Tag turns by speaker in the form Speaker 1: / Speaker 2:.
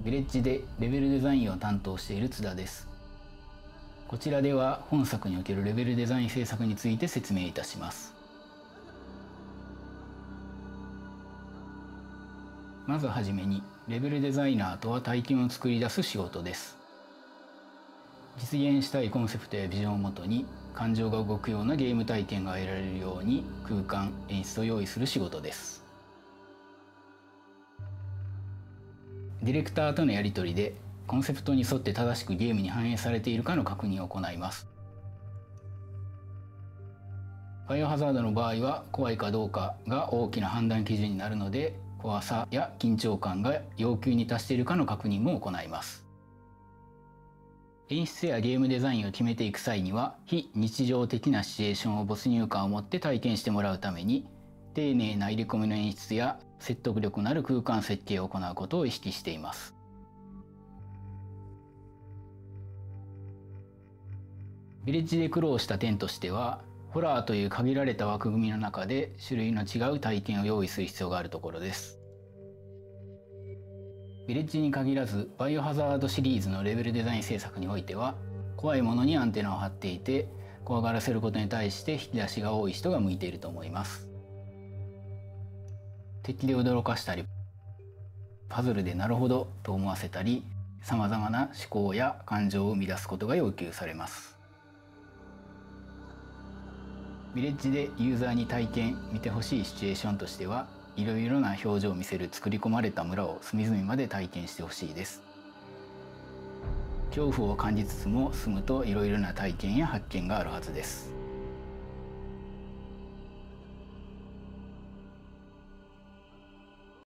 Speaker 1: ヴィレッジでレベルデザインを担当している津田です。こちらでは本作におけるレベルデザイン制作について説明いたします。まずはじめに、レベルデザイナーとは体験を作り出す仕事です。実現したいコンセプトやビジョンをもとに感情が動くようなゲーム体験が得られるように空間・演出を用意する仕事です。ディレクターとのやり取りでコンセプトに沿って正しくゲームに反映されているかの確認を行います。バイオハザードの場合は怖いかどうかが大きな判断基準になるので、怖さや緊張感が要求に達しているかの確認も行います。演出やゲームデザインを決めていく際には、非日常的なシチュエーションを没入感を持って体験してもらうために、丁寧な入れ込みの演出や説得力のある空間設計を行うことを意識しています。ヴィレッジで苦労した点としては、ホラーという限られた枠組みの中で種類の違う体験を用意する必要があるところです。ヴィレッジに限らず、バイオハザードシリーズのレベルデザイン制作においては、怖いものにアンテナを張っていて、怖がらせることに対して引き出しが多い人が向いていると思います。敵で驚かしたり、パズルでなるほどと思わせたり、様々な思考や感情を生み出すことが要求されます。ヴィレッジでユーザーに体験見てほしいシチュエーションとしては、いろいろな表情を見せる作り込まれた村を隅々まで体験してほしいです。恐怖を感じつつも住むといろいろな体験や発見があるはずです。